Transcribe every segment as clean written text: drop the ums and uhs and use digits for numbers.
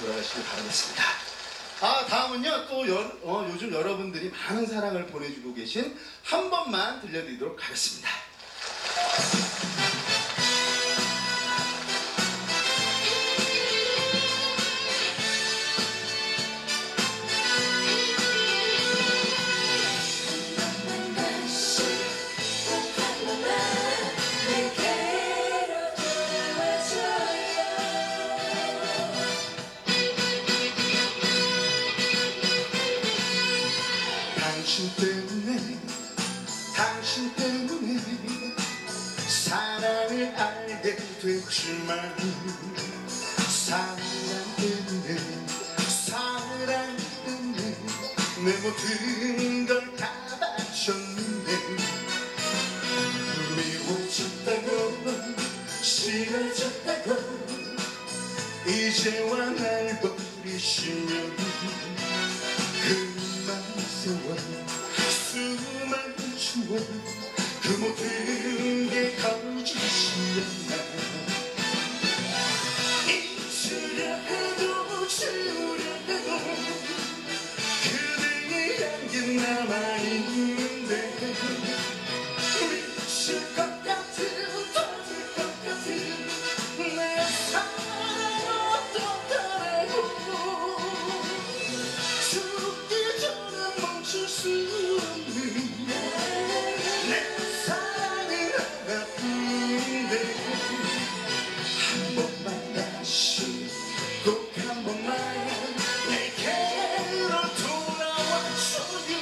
돌아가시길 바라겠습니다. 다음은요 또 요즘 여러분들이 많은 사랑을 보내주고 계신 한 번만 들려드리도록 하겠습니다. 당신 때문에 사랑을 알게 됐지만 사랑 때문에 내 모든 걸 다 바쳤는데 미워졌다고 싫어졌다고 이제와 날 버리시면 그만 세월 수많은 추억 그 모든 게 거짓이었나 잊으려 해도 지우려 해도 그대의 향기 남아있는데 미칠 것 같은 터질 것 같은 내 사랑 어떡하라고 죽기 전에 멈출 수 없는 내 사랑은 하나뿐인데 한 번만 다시 꼭 한 번만 내게로 돌아와줘요.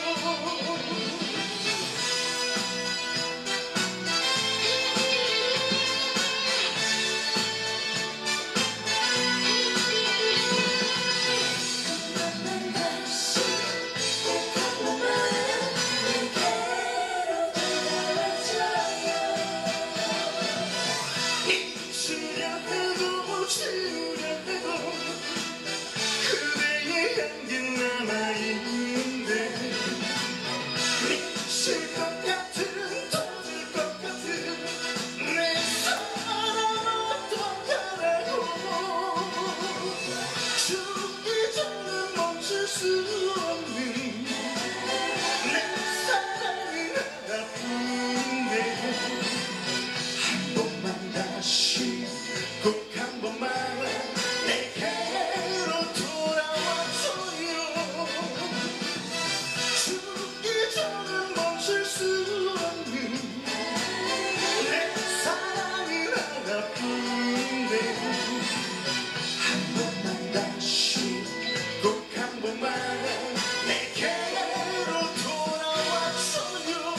잊으려 해도 지우려 해도 그대의 향기 남아있는데 미칠 것 같은 터질 것 같은 내 사랑 어떡하라고 죽기 전에 멈출 수 없는 내 사랑은 하나뿐인데 한 번만 다시 꼭 한 번만 내게로 돌아와줘요. 죽기 전에 멈출 수 없는 내 사랑은 하나뿐인데 한 번만 다시 꼭 한 번만 내게로 돌아와줘요.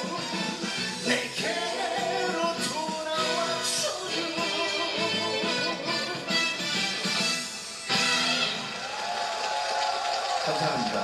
내게로 돌아와줘요. 감사합니다.